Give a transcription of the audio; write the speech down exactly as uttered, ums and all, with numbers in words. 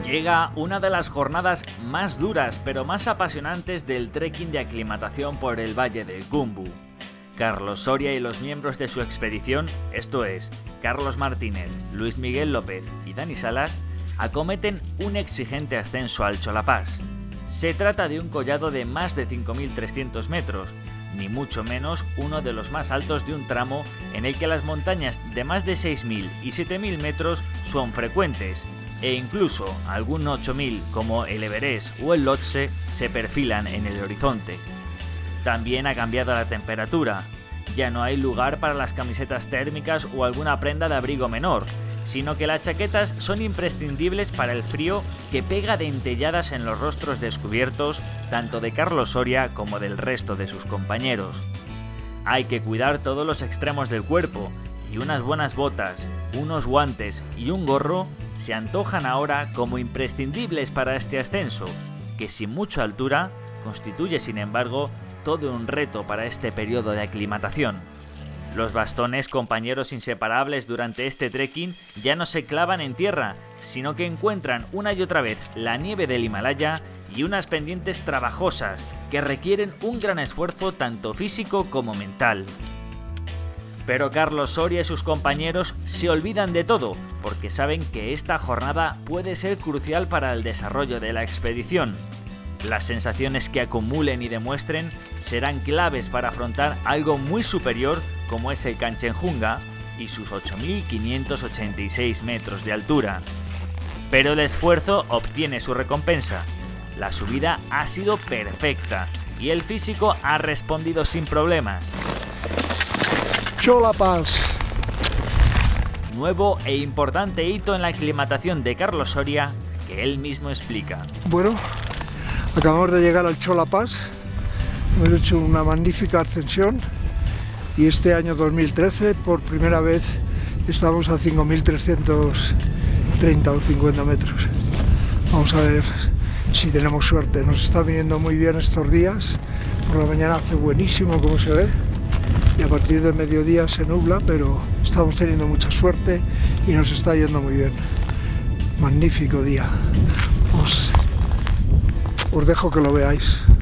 Llega una de las jornadas más duras pero más apasionantes del trekking de aclimatación por el Valle del Khumbu. Carlos Soria y los miembros de su expedición, esto es, Carlos Martínez, Luis Miguel López y Dani Salas, acometen un exigente ascenso al Cholapás. Se trata de un collado de más de cinco mil trescientos metros, ni mucho menos uno de los más altos de un tramo en el que las montañas de más de seis mil y siete mil metros son frecuentes, e incluso algún ocho mil como el Everest o el Lhotse se perfilan en el horizonte. También ha cambiado la temperatura, ya no hay lugar para las camisetas térmicas o alguna prenda de abrigo menor, sino que las chaquetas son imprescindibles para el frío que pega dentelladas en los rostros descubiertos tanto de Carlos Soria como del resto de sus compañeros. Hay que cuidar todos los extremos del cuerpo, y unas buenas botas, unos guantes y un gorro se antojan ahora como imprescindibles para este ascenso, que sin mucha altura constituye sin embargo todo un reto para este periodo de aclimatación. Los bastones, compañeros inseparables durante este trekking, ya no se clavan en tierra, sino que encuentran una y otra vez la nieve del Himalaya y unas pendientes trabajosas que requieren un gran esfuerzo tanto físico como mental. Pero Carlos Soria y sus compañeros se olvidan de todo, porque saben que esta jornada puede ser crucial para el desarrollo de la expedición. Las sensaciones que acumulen y demuestren serán claves para afrontar algo muy superior como es el Kanchenjunga y sus ocho mil quinientos ochenta y seis metros de altura. Pero el esfuerzo obtiene su recompensa. La subida ha sido perfecta y el físico ha respondido sin problemas. Cholapás. Nuevo e importante hito en la aclimatación de Carlos Soria que él mismo explica. Bueno, acabamos de llegar al Cholapás, hemos hecho una magnífica ascensión y este año dos mil trece por primera vez estamos a cinco mil trescientos treinta o cincuenta metros. Vamos a ver si tenemos suerte, nos está viniendo muy bien estos días, por la mañana hace buenísimo como se ve y a partir del mediodía se nubla, pero estamos teniendo mucha suerte y nos está yendo muy bien. Magnífico día. Os, os dejo que lo veáis.